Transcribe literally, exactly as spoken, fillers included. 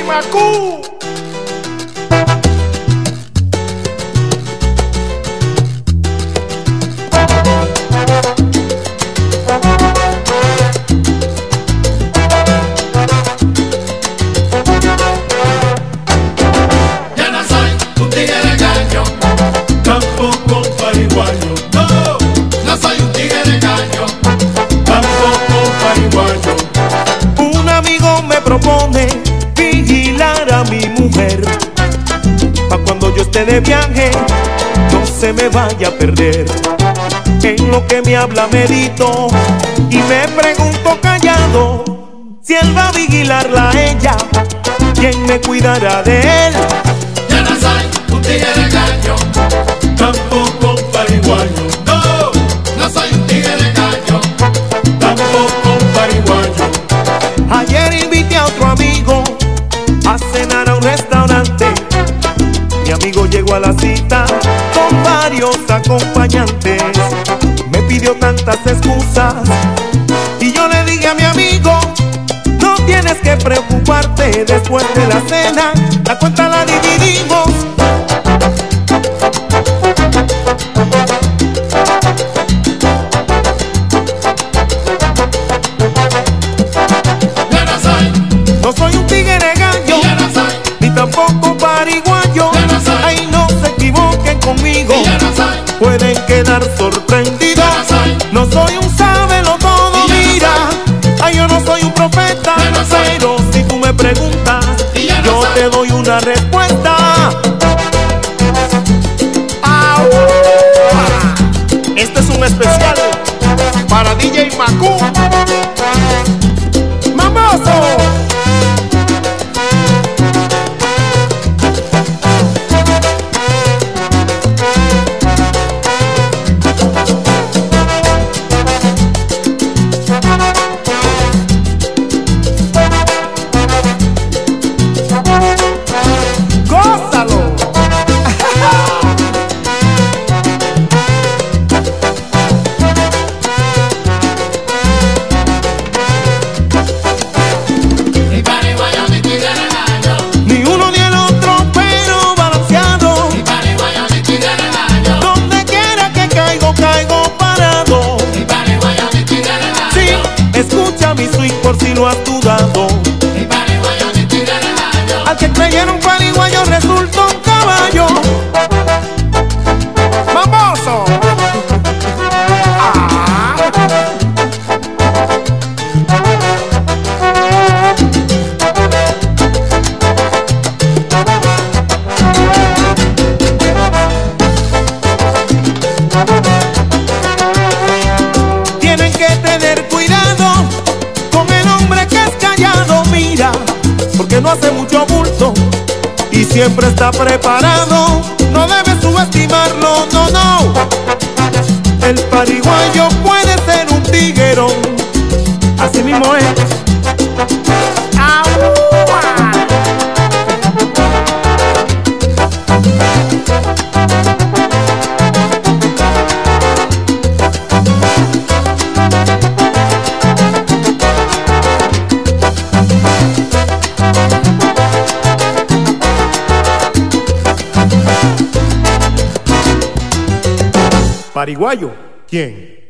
Macu. Ya no soy un tigre caño, Tampoco pariguayo. no, no soy un tigre caño. Tampoco pariguayo. Un amigo me propone vigilar a mi mujer, pa' cuando yo esté de viaje no se me vaya a perder. En lo que me habla medito y me pregunto callado, si él va a vigilarla a ella, ¿quién me cuidará de él? Ya no soy un tigre caño, Tampoco pariguayo. no, no soy un tigre caño. Tampoco pariguayo. Ayer invité a otro amigo a cenar a un restaurante. Mi amigo llegó a la cita con varios acompañantes. Me pidió tantas excusas y yo le dije a mi amigo: no tienes que preocuparte, después de la cena la cuenta la dividimos. Ya no soy, No soy un tigre gallo, ya no soy, ni tampoco pariguayo. Ya no soy. Ay, no se equivoquen conmigo, ya no soy, pueden quedar sorprendidos. Ya no soy. No soy un sábelo todo, Y ya no mira. Ay, yo no soy un profeta, Ya no soy. pero si tú me preguntas, Y ya no yo soy. te doy una respuesta. ¡Au! Este es un especial para D J Macu. ¡Mamoso! ¡Gózalo! ni pariguayo ni tigre caño, Ni uno ni el otro, pero balanceado. ni pariguayo ni tigre caño, Donde quiera que caigo, caigo parado. ni pariguayo ni tigre Sí, caño, escucha mi swing por si lo has dudado. ni pariguayo ni tigre caño. Al que creyeron pariguayo resultó un caballo. ¡Mamoso! ¡Ah! Tienen que tener cuidado con el hombre que es callado, mira, porque no hace mucho bulto y siempre está preparado. No debes subestimarlo, no, no. El pariguayo puede ser un tiguerón, así mismo es. Pariguayo. ¿Quién?